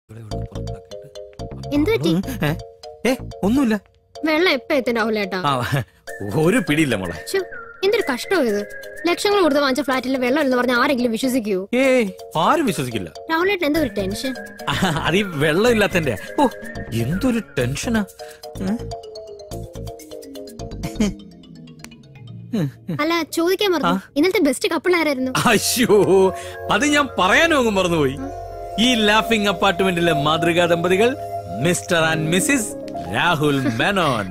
ഒന്നുമില്ല. വെള്ളം എപ്പ എത്തണ്ടാവൂലേട്ടാ? ഒരു പിടിയില്ല മോളെ. എന്തൊരു കഷ്ടം ഇത്. ലക്ഷങ്ങൾ കൊടുത്ത് വാങ്ങിച്ച ഫ്ലാറ്റിൽ വെള്ളം എന്ന് പറഞ്ഞാൽ ആരെങ്കിലും വിശ്വസിക്കൂ? ആരും വിശ്വസിക്കില്ല. രാഹുലേട്ടൻ എന്തോ ഒരു ടെൻഷൻ. അത് ഈ വെള്ളം ഇല്ലാത്തന്റെ. ഓ എന്തൊരു ടെൻഷനാ. അല്ല ചോദിക്കാൻ മറന്നു, ഇന്നലത്തെ ബെസ്റ്റ് കപ്പിൾ ആരായിരുന്നു? അയ്യോ അത് ഞാൻ പറയാനൊന്നും മറന്നുപോയി. ഈ ലാഫിംഗ് അപ്പാർട്ട്മെന്റിലെ മാതൃകാ ദമ്പതികൾ mister and missis Rahul Menon.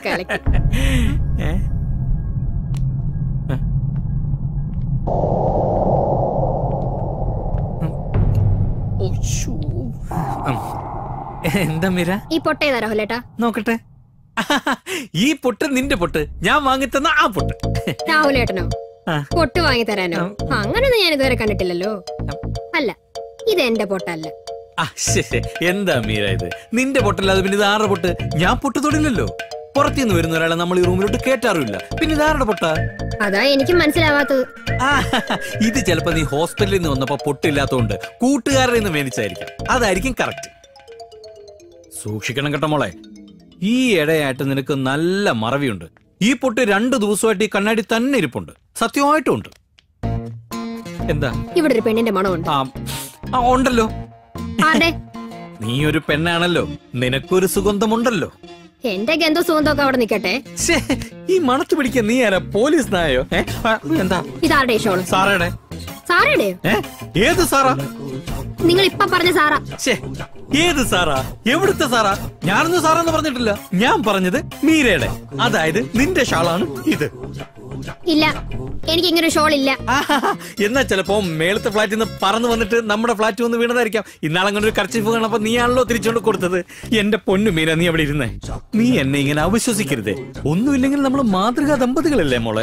എന്താ മീര ഈ പൊട്ടേതാ രാഹുലേട്ടാ? നോക്കട്ടെ. ഈ പൊട്ട് നിന്റെ പൊട്ട്, ഞാൻ വാങ്ങിത്തന്ന ആ പൊട്ട്. രാഹുലേട്ടനോ പൊട്ട് വാങ്ങി തരാനോ? അങ്ങനൊന്നും ഞാൻ ഇതുവരെ കണ്ടിട്ടില്ലല്ലോ. അല്ല ഇത് എന്റെ പൊട്ടല്ല. എന്താ മീര ഇത്? നിന്റെ പൊട്ടല്ലാതെ പിന്നെ ഇത് ആരുടെ പൊട്ട്? ഞാൻ പൊട്ട് തൊടില്ലല്ലോ. പുറത്തുനിന്ന് വരുന്ന ഒരാളെ നമ്മൾ ഈ റൂമിലോട്ട് കേറ്റാറില്ല. പിന്നെ ഇത് ആരുടെ പൊട്ടാ? അതാ എനിക്ക് മനസ്സിലാവാത്തത്. ഇത് ചിലപ്പോ നീ ഹോസ്പിറ്റലിൽ നിന്ന് വന്നപ്പോ പൊട്ടില്ലാത്തോണ്ട് കൂട്ടുകാരിൽ നിന്ന് മേടിച്ചായിരിക്കും. അതായിരിക്കും കറക്റ്റ്. സൂക്ഷിക്കണം കേട്ടോ മോളെ. ഈ ഇടയായിട്ട് നിനക്ക് നല്ല മറവിയുണ്ട്. ഈ പൊട്ട് 2 ദിവസമായിട്ട് ഈ കണ്ണാടി തന്നെ ഇരിപ്പുണ്ട്. സത്യമായിട്ടും ഉണ്ട്. എന്താ ഇവിടെ ഒരു പെണ്ണിന്റെ മണമുണ്ട്? ഉണ്ടല്ലോ. നീ ഒരു പെണ്ണാണല്ലോ, നിനക്കൊരു സുഗന്ധമുണ്ടല്ലോ. എന്റെ ഗന്ധ സുഗന്ധമൊക്കെ അവിടെ നിക്കട്ടെ. ഈ മണത്ത് പിടിക്കാൻ നീ ആരാ? പോലീസ് നായോ? എന്താ ഇതാരുടെ ഷോൾ? സാറയുടെ. സാറയുടെ? ഏത് സാറാ? നിങ്ങൾ ഇപ്പൊ പറഞ്ഞ സാറാ. ഏത് സാറാ? എവിടുത്തെ സാറാ? ഞാനൊന്നും സാറെന്ന് പറഞ്ഞിട്ടില്ല. ഞാൻ പറഞ്ഞത് മീരയുടെ, അതായത് നിന്റെ ഷാളാണ് ഇത്. ഇല്ല, എനിക്ക് ഇങ്ങനെ ഷോൾ ഇല്ല. എന്നാ ചിലപ്പോ മേളത്തെ ഫ്ലാറ്റിൽ നിന്ന് പറന്ന് വന്നിട്ട് നമ്മുടെ ഫ്ലാറ്റ് വന്ന് വീണതായിരിക്കാം. ഇന്നാളങ്ങനെ ഒരു കർച്ചീഫ് കാണപ്പോ നീയാണല്ലോ തിരിച്ചോണ്ട് കൊടുത്തത്. എന്റെ പൊന്നു മീര, നീ അവിടെ ഇരുന്നേ. നീ എന്നെ ഇങ്ങനെ അവിശ്വസിക്കരുതേ. ഒന്നുമില്ലെങ്കിൽ നമ്മൾ മാതൃകാ ദമ്പതികളല്ലേ മോളെ?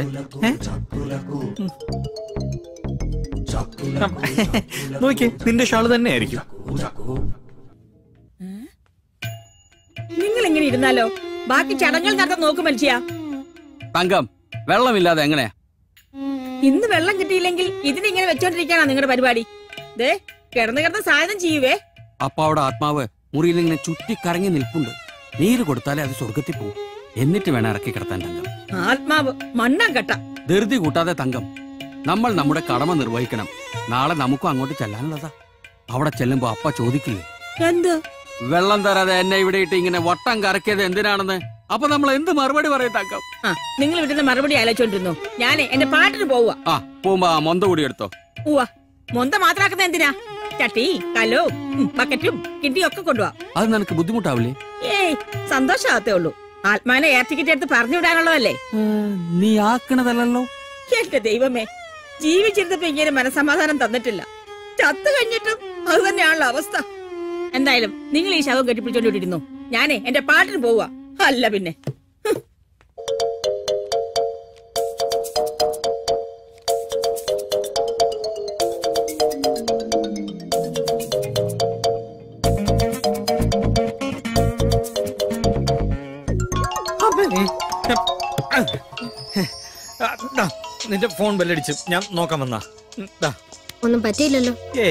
നോക്കിയേ, നിന്റെ ഷാള് തന്നെ ആയിരിക്കും. നിങ്ങൾ ഇങ്ങനെ ഇരുന്നാലോ? ബാക്കി ചടങ്ങുകൾ നടത്താൻ നോക്കും മനുഷ്യ. തങ്കം, വെള്ളമില്ലാതെ എങ്ങനെയാ? ഇന്ന് വെള്ളം കിട്ടിയില്ലെങ്കിൽ ഇതിനിങ്ങനെ വെച്ചോണ്ടിരിക്കാനാ നിങ്ങളുടെ പരിപാടി? ദേ കിടന്ന് കിടന്ന് സാധനം ചെയ്യുവേ. അപ്പൊ അവിടെ ആത്മാവ് മുറിയിൽ ഇങ്ങനെ ചുറ്റിക്കറങ്ങി നിൽപ്പുണ്ട്. നീര് കൊടുത്താലേ അത് സ്വർഗത്തിൽ പോകും. എന്നിട്ട് വേണം ഇറക്കി കിടത്താൻ തങ്കം. ആത്മാവ് മണ്ണാൻ കട്ട. ധൃതി കൂട്ടാതെ തങ്കം. നമ്മൾ നമ്മുടെ കടമ നിർവഹിക്കണം. നാളെ നമുക്കും അങ്ങോട്ട് ചെല്ലാനുള്ളതാ. അവിടെ ചെല്ലുമ്പോ അപ്പ ചോദിക്കില്ലേ, എന്ത് വെള്ളം തരാതെ എന്നെ ഇവിടെ ഇട്ട് ഇങ്ങനെ വട്ടം കറക്കിയത് എന്തിനാണെന്ന്? അപ്പൊ നമ്മൾ എന്ത് മറുപടി പറയും തങ്കം? നിങ്ങൾ ഇവിടുന്ന് മറുപടി ആലോചിച്ചോണ്ടിരുന്നു. ഞാനേ എന്റെ പാട്ടിന് പോവുക. പോകുമ്പോ മൊന്ത കൂടി എടുത്തോ. മൊന്ത മാത്രാക്കുന്ന എന്തിനാ? ചട്ടി, കലവും ബക്കറ്റും കിണ്ടിയും ഒക്കെ കൊണ്ടുപോവാ. അത് നിനക്ക് ബുദ്ധിമുട്ടാവില്ലേ? ഏയ്, സന്തോഷാകത്തേ ഉള്ളൂ. ആത്മാനെ എയർ ടിക്കറ്റ് എടുത്ത് പറഞ്ഞു വിടാനുള്ളതല്ലേ. നീ ആക്കണതല്ലോ. എന്റെ ദൈവമേ, ജീവിച്ചിരുന്നപ്പോ ഇങ്ങനെ മനസമാധാനം തന്നിട്ടില്ല. ചത്തു കഴിഞ്ഞിട്ടും അത് തന്നെയാണല്ലോ അവസ്ഥ. എന്തായാലും നിങ്ങൾ ഈ ശവം കെട്ടിപ്പിടിച്ചോണ്ടിരുന്നു. ഞാനേ എന്റെ പാട്ടിന് പോവുക. അല്ല പിന്നെ നിന്റെ ഫോൺ ബെല്ലടിച്ചു. ഞാൻ നോക്കാൻ വന്നാ. ഒന്നും പറ്റിയില്ലല്ലോ.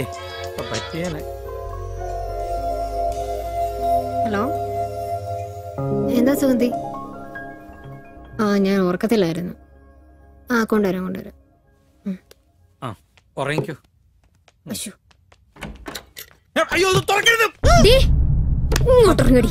ഹലോ, എന്താ സുഗന്ധി? ഞാൻ ഓർക്കത്തില്ലായിരുന്നു. കൊണ്ടുവരാം. ഉറങ്ങിക്കോ. ഇങ്ങോട്ടിറങ്ങടി.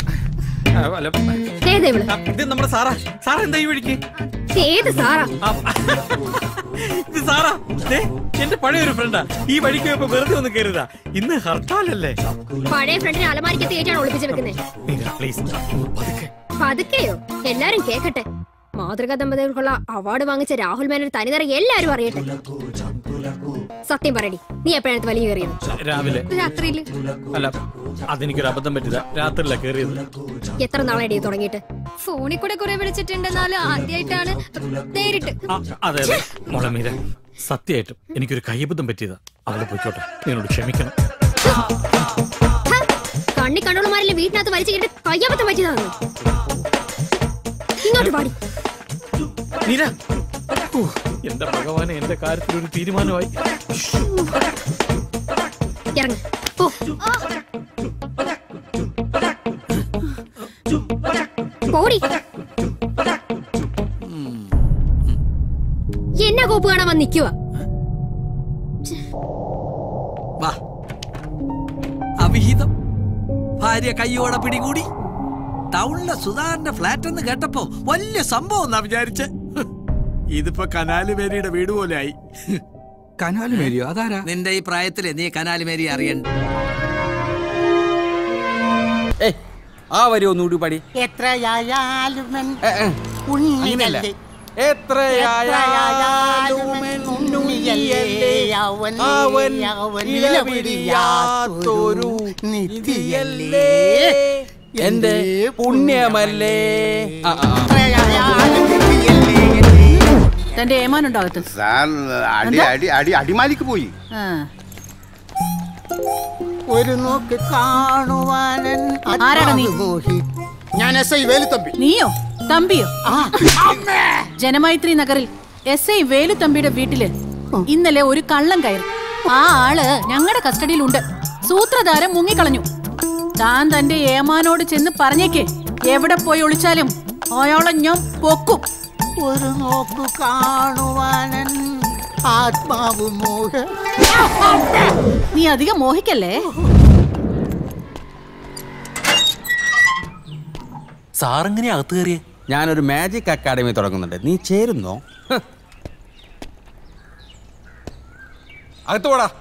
നമ്മുടെ സാറാ. സാറാ എന്താ ഈ വഴിക്ക്? ഏത് സാറാ? ഇത് സാറാ, എന്റെ പഴയൊരു ഫ്രണ്ടാ. ഈ വഴിക്ക് പോയപ്പോ വെറുതെ ഒന്ന് കയറിയതാ. ഇന്ന് ഹർത്താലല്ലേ? പഴയ ഫ്രണ്ടിനെ അലമാരിക്ക് തേച്ചാണ് ഒളിപ്പിച്ച് വെക്കുന്നത്. പതുക്കെയോ? എല്ലാരും കേക്കട്ടെ. മാതൃകാ ദമ്പതികൾക്കുള്ള അവാർഡ് വാങ്ങിച്ച രാഹുൽ മേനോൻ തനിനിറ എല്ലാരും അറിയട്ടെ. സത്യം പറയടി, നീ എപ്പോഴാണ് വലിയ കയറിയത്? രാവിലെ. രാത്രിയില്? അല്ല, അതെനിക്കൊരു അബദ്ധം പറ്റിയതാ. രാത്രിയില കയറിയത്. എത്ര നാളായി തുടങ്ങിയിട്ട്? ഫോണിൽ കൂടെ കുറെ വിളിച്ചിട്ടുണ്ടെന്നാലും ആദ്യമായിട്ടാണ് നേരിട്ട്. അതെ അതെ മോളെ മീര, സത്യമായിട്ടും എനിക്കൊരു കൈബദ്ധം പറ്റിയതാ. അവിടെ പോയിക്കോട്ടെ, നിന്നോട് ക്ഷമിക്കണം. കണ്ണി കണ്ണുമാരിലെ വീട്ടിനകത്ത് വലിച്ചിട്ട് കയ്യബദ്ധം പറ്റിയതാണ്. ഇങ്ങോട്ട് പാടി മീര. എന്റെ ഭഗവാനെ, എന്റെ കാര്യത്തിൽ ഒരു തീരുമാനമായി. ഇറങ്ങ. പോടി. എന്നാ കോപ്പ് കാണാൻ വന്ന് നിൽക്കുക? അവിഹിതം ഭാര്യ കയ്യോടെ പിടികൂടി. ടൗണിലെ സുധാകരന്റെ ഫ്ലാറ്റ് എന്ന് കേട്ടപ്പോ വലിയ സംഭവം എന്നാ വിചാരിച്ച്. ഇതിപ്പോ കനാലുമേരിയുടെ വീട് പോലെ ആയി. കനാലുമേരിയോ? അതാരാ? നിന്റെ ഈ പ്രായത്തില് നീ കനാലുമേരി അറിയണ്ട. ആ വരി ഒന്നുകൂടി പാടി. എത്രയായാലും എന്റെ പുണ്യമല്ലേ. തന്റെ ഏമാനുണ്ടാകത്ത് അടിമാലിക്ക് പോയി. ഒരു നോക്ക് കാണുവാനൻ. ആരാണ് നീ? ഞാൻ SI വേലുത്തമ്പി. നീയോ? തമ്പിയോ? ജനമൈത്രി നഗറിൽ SI വേലുത്തമ്പിയുടെ വീട്ടില് ഇന്നലെ ഒരു കള്ളം കയറി. ആ ആള് ഞങ്ങളുടെ കസ്റ്റഡിയിലുണ്ട്. സൂത്രധാരൻ മുങ്ങിക്കളഞ്ഞു. താൻ തന്റെ ഏമാനോട് ചെന്ന് പറഞ്ഞേക്ക്, എവിടെ പോയി ഒളിച്ചാലും അയാളെ ഞാൻ പൊക്കും. ഒരു നോക്ക് കാണുവാനൻ ആത്മാവ് മോഹ. നീ അധികം മോഹിക്കല്ലേ. സാറെങ്ങനെ അകത്ത് കയറിയേ? ഞാനൊരു മാജിക് അക്കാഡമി തുടങ്ങുന്നുണ്ട്, നീ ചേരുന്നോ? അകത്ത് പോടാ.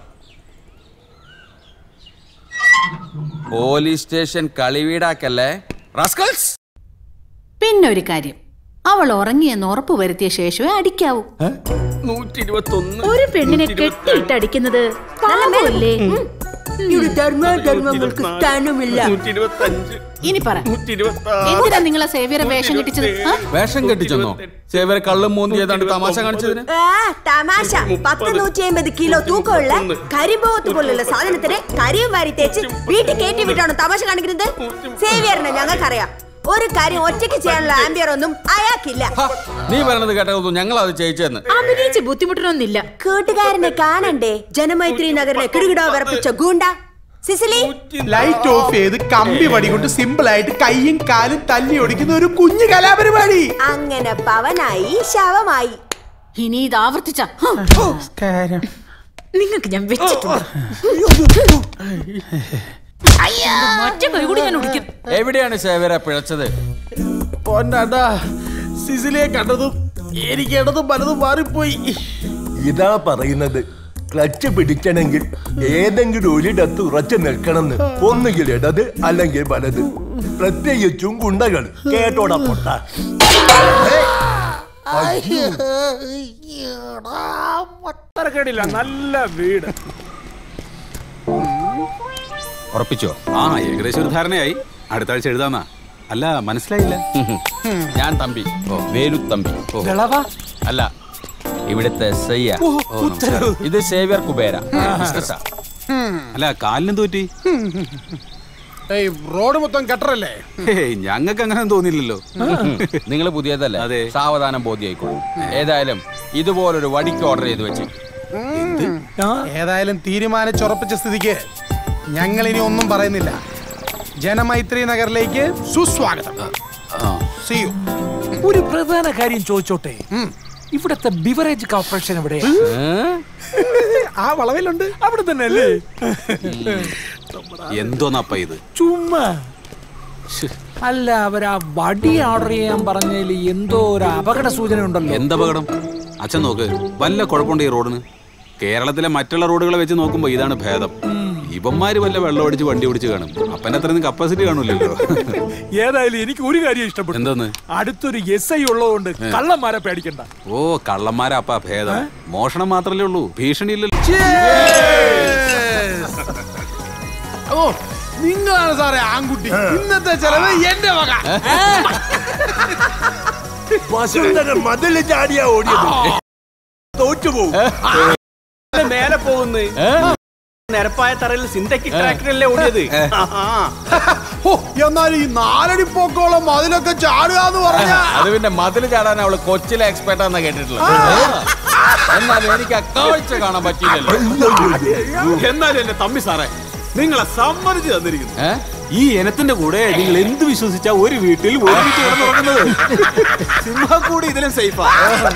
പോലീസ് സ്റ്റേഷൻ കളിവീടാക്കല്ലേ റാസ്കൽസ്. പിന്നെ ഒരു കാര്യം, അവൾ ഉറങ്ങിയെന്ന് ഉറപ്പ് വരുത്തിയ ശേഷമേ അടിക്കാവൂ. 121. ഒരു പെണ്ണിനെ കെട്ടിയിട്ട് അടിക്കുന്നത് പാപമല്ലേ? ധർമ്മങ്ങൾക്ക് സ്ഥാനമില്ല. 125. ഇനി പറ, എന്തിനാ നിങ്ങളെ സേവ്യറെ വേഷം കെട്ടിച്ചത്? വേഷം കെട്ടിച്ചെന്നോ? സേവ്യറെ കള്ളും മൂന്ന് ചെയ്താണ്ട് തമാശ കാണിച്ചതിന്? തമാശ. 150 കിലോ തൂക്കമുള്ള കരിമ്പോത്ത് പോലുള്ള സാധനത്തിന് കരിയും വാരി തേച്ച് വീട്ടിൽ കയറ്റി വിട്ടാണോ തമാശ കാണിക്കുന്നത്? സേവ്യറിനെ ഞങ്ങൾക്കറിയാം. ഒരു കാര്യം ഒറ്റയ്ക്ക് ചെയ്യാനുള്ള ആംബിയർ ഒന്നും അയാൾക്കില്ല. നീ പറയണത് കേട്ടതൊന്നും ഞങ്ങൾ അത് ചെയ്യിച്ചെന്ന്. അഭിനയിച്ച് ബുദ്ധിമുട്ടണമെന്നില്ല. കൂട്ടുകാരനെ കാണണ്ടേ? ജനമൈത്രി നഗറിലെ കിടുകിടോ വിറപ്പിച്ച ഗൂണ്ട സിസിലി. ലൈറ്റ് ഓഫ് ചെയ്ത് കമ്പി വടി കൊണ്ട് സിമ്പിൾ ആയിട്ട് കൈയും കാലും തല്ലി ഒടിക്കുന്ന ഒരു കുഞ്ഞു കലാപരിപാടി. അങ്ങനെ പവനായി ശവമായി. ഇനി ഇത് ആവർത്തിച്ച നിങ്ങൾക്ക് ഞാൻ വെച്ചിട്ടുണ്ട്. എവിടെയാണ് സേവ്യറെ പിഴച്ചത്? സിസിലിയെ കണ്ടതും എനിക്ക് ഇടതും പലതും മാറിപ്പോയി. ഇതാ പറയുന്നത്, ക്ലച്ച് പിടിക്കണമെങ്കിൽ ഏതെങ്കിലും ഒരിടത്ത് ഉറച്ചു നിൽക്കണമെന്ന്. ഒന്നുകിൽ ഇടത് അല്ലെങ്കിൽ വലത്. പ്രത്യേകിച്ചും ഗുണ്ടകൾ. കേട്ടോടാ പൊട്ട. നല്ല വീട്. ഉറപ്പിച്ചോ? ഏകദേശം ഒരു ധാരണയായി. അടുത്ത ആഴ്ച എഴുതാന്നാ. അല്ല, മനസ്സിലായില്ല. ഞാൻ തമ്പി, വേലുത്തമ്പി. അല്ല, ഇവിടുത്തെ SI. ഇത് സേവ്യർ കുബേര. അല്ല, കാലിനും തോറ്റി. റോഡ് മൊത്തം കട്ടറല്ലേ? ഞങ്ങൾക്ക് അങ്ങനെ തോന്നില്ലല്ലോ. നിങ്ങൾ പുതിയതല്ലേ? അതെ. സാവധാനം ബോധ്യായിക്കോളും. ഏതായാലും ഇതുപോലൊരു വടിക്ക് ഓർഡർ ചെയ്ത് വെച്ച്. ഏതായാലും തീരുമാനിച്ചുറപ്പിച്ച സ്ഥിതിക്ക് ഞങ്ങൾ ഇനി ഒന്നും പറയുന്നില്ല. ജനമൈത്രി നഗറിലേക്ക് സുസ്വാഗതം. ഒരു പ്രധാന കാര്യം ചോദിച്ചോട്ടെ, ഇവിടത്തെ ബിവറേജ് കോർപ്പറേഷൻ എവിടെ? ആ വളവിലുണ്ട്, അവിടെ തന്നെ അല്ലേ? എന്തോന്നപ്പ ഇത്? ചുമ്മാ അല്ല, അവരാ വടി ഓർഡർ ചെയ്യാൻ പറഞ്ഞതിൽ എന്തോ ഒരു അപകട സൂചന ഉണ്ടല്ലോ. എന്തപകടം? അച്ഛൻ നോക്ക്, വല്ല കുഴപ്പമുണ്ട് ഈ റോഡിന്? കേരളത്തിലെ മറ്റുള്ള റോഡുകളെ വെച്ച് നോക്കുമ്പോ ഇതാണ് ഭേദം. ഇവന്മാര് വല്ല വെള്ളം അടിച്ച് വണ്ടി ഓടിച്ച് കാണും. അപ്പൻ്റെ അത്രയൊന്നും കപ്പാസിറ്റി കാണൂലല്ലോ. ഏതായാലും എനിക്ക് ഒരു കാര്യം ഇഷ്ടപ്പെട്ടു. എന്തോന്ന്? അടുത്തൊരു SI ഉള്ളതുകൊണ്ട് കള്ളന്മാരെ പേടിക്കണ്ട. ഓ, കള്ളന്മാരാ അപ്പ ഭേദം. മോഷണം മാത്രല്ലേ ഉള്ളൂ, ഭീഷണി ഇല്ലല്ലോ. ഓ, നിങ്ങളാണ് സാറേ ആൺകുട്ടി. ഇന്നത്തെ ചെലവ് എന്റെ വക. മതില് ചാടിയാ ഓടിയത്. തോറ്റുപോകും. മേലെ പോകുന്നേ നിരപ്പായ തറയിൽ സിന്തറ്റിക് ട്രാക്ടറല്ലേ ഓടിയത്. എന്നാൽ ഈ 4 അടി പൊക്കോളം മതിലൊക്കെ ചാടുക എന്ന് പറഞ്ഞാ അത് പിന്നെ മതിൽ ചാടാൻ അവള് കൊച്ചിലെ എക്സ്പെർട്ടാന്നാ കേട്ടിട്ടുള്ളത്. എന്നാലും എനിക്ക് കാഴ്ച കാണാൻ പറ്റിയില്ലല്ലോ. എന്നാലും എന്റെ തമ്പി സാറേ, നിങ്ങളെ സമ്മതിച്ചു തന്നിരിക്കുന്നു. ഈ ഇനത്തിന്റെ കൂടെ നിങ്ങൾ എന്ത് വിശ്വസിച്ചാ ഒരു വീട്ടിൽ ഒരുമിച്ച് കിടന്നുറങ്ങുന്നത്? സിംഹക്കൂടി ഇതിലും സേഫാ.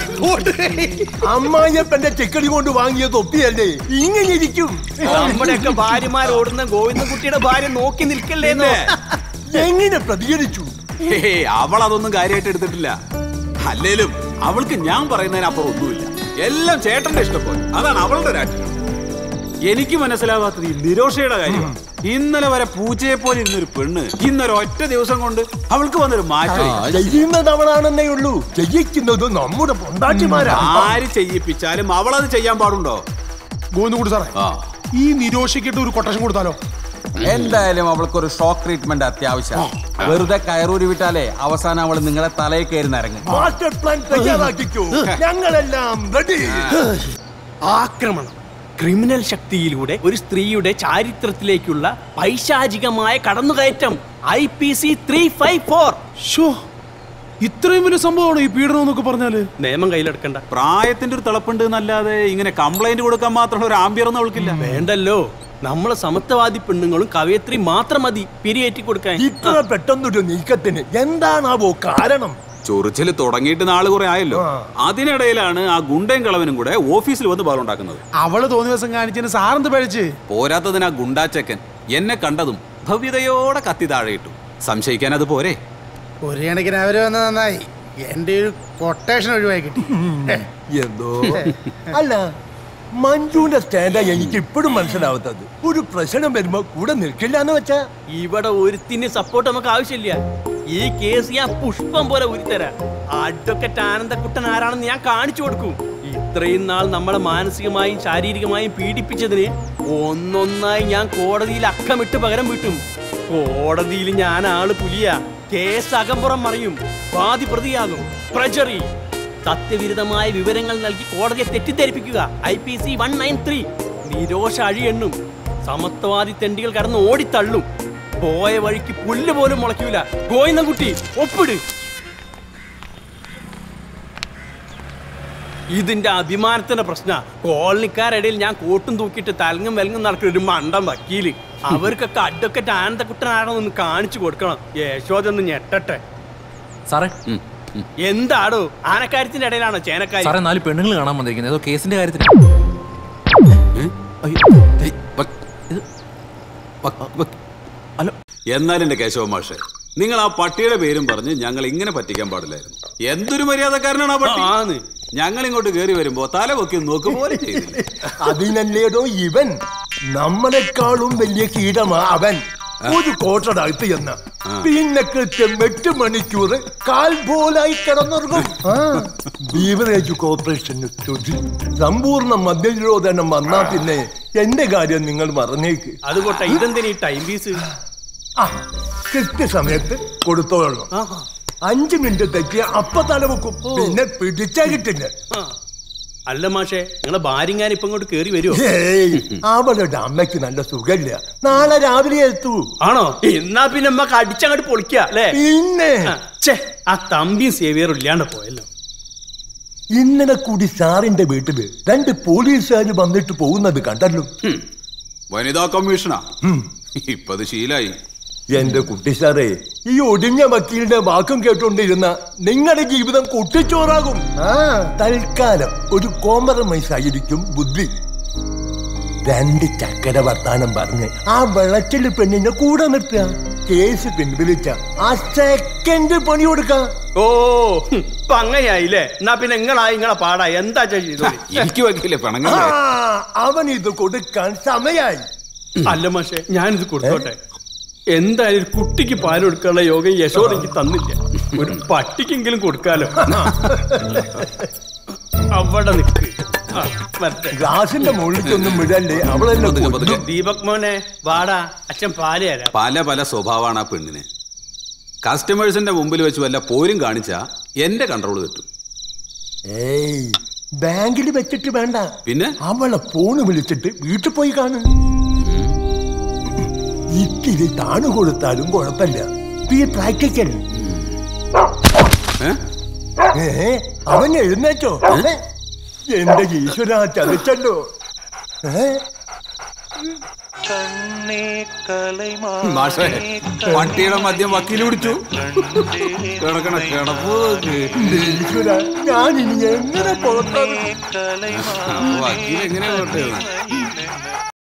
അമ്മായിയപ്പന്റെ ചെക്കടി കൊണ്ട് വാങ്ങിയ തൊപ്പിയല്ലേ ഇങ്ങനെ ഇരിക്കും. നമ്മുടെയൊക്കെ ഭാര്യമാർ ഓടുന്ന ഗോവിന്ദൻകുട്ടിയുടെ ഭാര്യ നോക്കി നിൽക്കല്ലേന്നോ? എങ്ങനെ പ്രതികരിച്ചു? അവൾ അതൊന്നും കാര്യമായിട്ട് എടുത്തിട്ടില്ല. അല്ലേലും അവൾക്ക് ഞാൻ പറയുന്നതിനപ്പുറം ഒന്നുമില്ല. എല്ലാം ചേട്ടന്റെ ഇഷ്ടപ്പോലെ. അതാണ് അവളുടെ രാഷ്ട്രീയം. എനിക്ക് മനസ്സിലാവാത്തത് ഈ നിരോഷയുടെ കാര്യം. ഇന്നലെ വരെ പൂച്ചയെ പോലെ ഇരുന്നൊരു പെണ്ണ് ഇന്നൊരൊറ്റ ദിവസം കൊണ്ട് അവൾക്ക് വന്നൊരു മാറ്റം. ചെയ്യുന്നത് അവളാണെന്നേ ഉള്ളൂ, ചെയ്യിക്കുന്നത് നമ്മുടെ പൊണ്ടാട്ടിമാരാ. ആര് ചെയ്യിപ്പിച്ചാലും അവളത് ചെയ്യാൻ പാടുണ്ടോ? ഗോവിന്ദൻകുട്ടി സാറേ, ഈ നിരോഷിക്കിട്ട് ഒരു കൊട്ടേഷൻ കൊടുത്താലോ? എന്തായാലും അവൾക്കൊരു ഷോക്ക് ട്രീറ്റ്മെന്റ് അത്യാവശ്യം. വെറുതെ കയറൂരി വിട്ടാലേ അവസാനം അവൾ നിങ്ങളെ തലയിൽ കയറി നിറങ്ങും. മാസ്റ്റർ പ്ലാൻ തയ്യാറാക്കിക്കോ, ഞങ്ങളെല്ലാം റെഡി. ആക്രമണം, ക്രിമിനൽ ശക്തിയിലൂടെ ഒരു സ്ത്രീയുടെ ചാരിത്രത്തിലേക്കുള്ള പൈശാചികമായ കടന്നുകയറ്റം. IPC 354. ഇത്രയും വലിയ സംഭവമാണ് ഈ പീഡനം എന്നൊക്കെ പറഞ്ഞാല്. നിയമം കയ്യിലെടുക്കണ്ട. പ്രായത്തിന്റെ ഒരു തിളപ്പുണ്ട് എന്നല്ലാതെ ഇങ്ങനെ കംപ്ലൈന്റ് കൊടുക്കാൻ മാത്രമുള്ള ഒരു ആംബിയറൊന്നും അവൾക്കില്ല. വേണ്ടല്ലോ, നമ്മളെ സമത്വവാദി പെണ്ണുങ്ങളും കവയത്രി മാത്രം മതി പിരിയേറ്റി കൊടുക്കാൻ. ഇത്ര പെട്ടെന്നൊരു നീക്കത്തിന് എന്താണാവോ കാരണം? ചൊറിച്ചില് തുടങ്ങിയിട്ട് നാള് കുറെ ആയല്ലോ. അതിനിടയിലാണ് ആ ഗുണ്ടയും കളവനും കൂടെ ഓഫീസിൽ വന്ന് ബഹളുണ്ടാക്കുന്നത്. അവള് തോന്നിയ ദിവസം കാണിച്ചതിന് സാറെന്ത് പഴിച്ച്? പോരാത്തതിന് ആ ഗുണ്ടാച്ചക്കൻ എന്നെ കണ്ടതും ഭവ്യതയോടെ കത്തി താഴെയിട്ടു. സംശയിക്കാൻ അത് പോരെ? ഒരു കണക്കിന് അവര് വന്ന് നന്നായി. എന്റെ ഒരു കൊട്ടേഷൻ ഒഴിവായി കിട്ടി. എന്തോ അല്ല, മഞ്ജുവിന്റെ സ്റ്റാൻഡാ എനിക്ക് ഇപ്പോഴും മനസ്സിലാവാത്തത്. ഒരു പ്രശ്നം വരുമ്പോ കൂടെ നിൽക്കില്ല എന്ന് വെച്ചാ. ഇവിടെ ഒരുത്തിന് സപ്പോർട്ട് നമുക്ക് ആവശ്യമില്ല. ഈ കേസ് ഞാൻ പുഷ്പം പോലെ ഉരുത്തരാ. അഡ്വക്കേറ്റ് ആനന്ദക്കുട്ടൻ ആരാണെന്ന് ഞാൻ കാണിച്ചു കൊടുക്കും. ഇത്രയും നാൾ നമ്മളെ മാനസികമായും ശാരീരികമായും പീഡിപ്പിച്ചതിന് ഒന്നൊന്നായി ഞാൻ കോടതിയിൽ അക്കമിട്ട് പകരം വീട്ടും. കോടതിയിൽ ഞാൻ ആള് പുലിയ. കേസ് അകമ്പുറം മറിയും. വാദി പ്രതിയാകും. പ്രജറി, സത്യവിരുദ്ധമായ വിവരങ്ങൾ നൽകി കോടതിയെ തെറ്റിദ്ധരിപ്പിക്കുക. IPC 193. നിരോഷ അഴിയെണ്ണും. സമത്വവാദി തെണ്ടികൾ കടന്ന് ഓടിത്തള്ളും. പോയ വഴിക്ക് പുല്ല് പോലും മുളയ്ക്കൂല. ഗോവിന്ദൻകുട്ടി ഒപ്പിട്. ഇതിന്റെ അഭിമാനത്തിന്റെ പ്രശ്ന. കോളനിക്കാരിടയിൽ ഞാൻ കോട്ടും തൂക്കിയിട്ട് തലങ്ങും വെലങ്ങും നടക്കുന്ന ഒരു മണ്ടം വക്കീല്. അവർക്കൊക്കെ അഡ്വക്കേറ്റ് ആനന്ദക്കുട്ടനാണെന്ന് കാണിച്ചു കൊടുക്കണം. യശോദൊന്ന് ഞെട്ടട്ടെ. സാറേ, എന്താടോ ആനക്കാര്യത്തിന്റെ ഇടയിലാണോ ചേനക്കാരി? സാറേ, 4 പെണ്ണുങ്ങൾ കാണാൻ വന്നിരിക്കുന്നത് ഏതോ കേസിന്റെ കാര്യത്തിന്. എന്നാൽ എന്റെ കേശവ മാഷെ, നിങ്ങൾ ആ പട്ടിയുടെ പേരും പറഞ്ഞ് ഞങ്ങൾ ഇങ്ങനെ പറ്റിക്കാൻ പാടില്ലായിരുന്നു. എന്തൊരു മര്യാദക്കാരനാണ് ആ പട്ടി. ഞങ്ങൾ ഇങ്ങോട്ട് കയറി വരുമ്പോ തല പൊക്കി നോക്കുപോലെ ചെയ്തില്ല. അതിനല്ലേടോ ഇവൻ നമ്മളെക്കാളും വലിയ കീടമാ അവൻ. ഒരു കോട്ടടകത്ത് എന്ന പിന്നെ കൃത്യം 8 മണിക്കൂർ കാൽ പോലായി കിടന്നുറങ്ങും. ബീവറേജ് കോർപ്പറേഷന് സമ്പൂർണ്ണ മദ്യനിരോധനം വന്നാ പിന്നെ എന്റെ കാര്യം നിങ്ങൾ മറന്നേക്ക്. അതുകൊട്ടെ ഇതെന്തിനീ ടൈം പീസ്? കൃത്യസമയത്ത് കൊടുത്തോളണം. 5 മിനിറ്റ് തെറ്റിയ അപ്പ തല വെക്കും. പിന്നെ പിടിച്ചാ കിട്ടില്ല. അല്ല മാഷേ, നിങ്ങളെ ഭാര്യങ്ങാൻ ഇപ്പൊ ഇങ്ങോട്ട് കേറി വരുമോ? അവളുടെ അമ്മയ്ക്ക് നല്ല സുഖമില്ല. നാളെ രാവിലെ എത്തൂ. ആണോ? എന്നാ പിന്നെ അമ്മക്ക് അടിച്ചങ്ങോട്ട് പൊളിക്കുക അല്ലേ? പിന്നെ ആ തമ്പിയും സേവിയറും ഇല്ലാണ്ട് പോയല്ലോ. ഇന്നലെ കൂടി സാറിന്റെ വീട്ടില് 2 പോലീസുകാർ വന്നിട്ട് പോകുന്നത് കണ്ടല്ലോ. വനിതാ കമ്മീഷനാ. ഇപ്പത് ശീലായി. എന്റെ കുട്ടി സാറേ, ഈ ഒടിഞ്ഞ വക്കീലിന്റെ വാക്കും കേട്ടോണ്ടിരുന്ന നിങ്ങളുടെ ജീവിതം കുട്ടിച്ചോറാകും. തൽക്കാലം ഒരു കോംപ്രമൈസ് ആയിരിക്കും ബുദ്ധി. 2 ചക്കര വർത്താനം പറഞ്ഞ് ആ വെള്ളച്ചില് പെണ്ണിനെ കൂടെ നിർത്തുക. കേസ് പിൻവലിച്ച ആ സെക്കൻഡ് പണി കൊടുക്കാം. ഓ, അങ്ങനെയായില്ലേ? എന്നാ പിന്നെ നിങ്ങളെ പാടാ എന്താ ചെയ്തു? അവൻ ഇത് കൊടുക്കാൻ സമയായി. അല്ല മാഷേ, ഞാനിത് കൊടുത്തോട്ടെ. എന്തായാലും ഒരു കുട്ടിക്ക് പാൽ കൊടുക്കാനുള്ള യോഗം യശോദ എനിക്ക് തന്നില്ല. ഒരു പട്ടിക്കെങ്കിലും കൊടുക്കാലോ. അവിടെ നിൽക്ക്. ഗ്ലാസിന്റെ മുകളിലേക്കൊന്നും വിടല്ലേ. അവളെന്നെ ദീപക് മോനെ വാടാ, അച്ഛൻ പാല് തരാം. പല പല സ്വഭാവമാണ് ആ പെണ്ണിന്. കസ്റ്റമേഴ്സിന്റെ മുമ്പിൽ വെച്ച് വല്ല പോരും കാണിച്ചാ എന്റെ കൺട്രോൾ തെറ്റും. ബാങ്കിൽ വെച്ചിട്ട് വേണ്ട, പിന്നെ അവളെ ഫോണ് വിളിച്ചിട്ട് വീട്ടിൽ പോയി കാണും. ഇത്തിരി താണു കൊടുത്താലും കുഴപ്പമില്ല. പ്രാക്ടിക്കൽ. അവൻ എഴുന്നേറ്റോ? എന്റെ ഈശ്വര, ചതിച്ചല്ലോ. മാഷേ പട്ടിയുടെ മദ്യം വക്കീൽ പിടിച്ചു. കിടക്കണ കിടപ്പ് ഞാനിനി എങ്ങനെ പുറത്താണ് വക്കീൽ എങ്ങനെയാ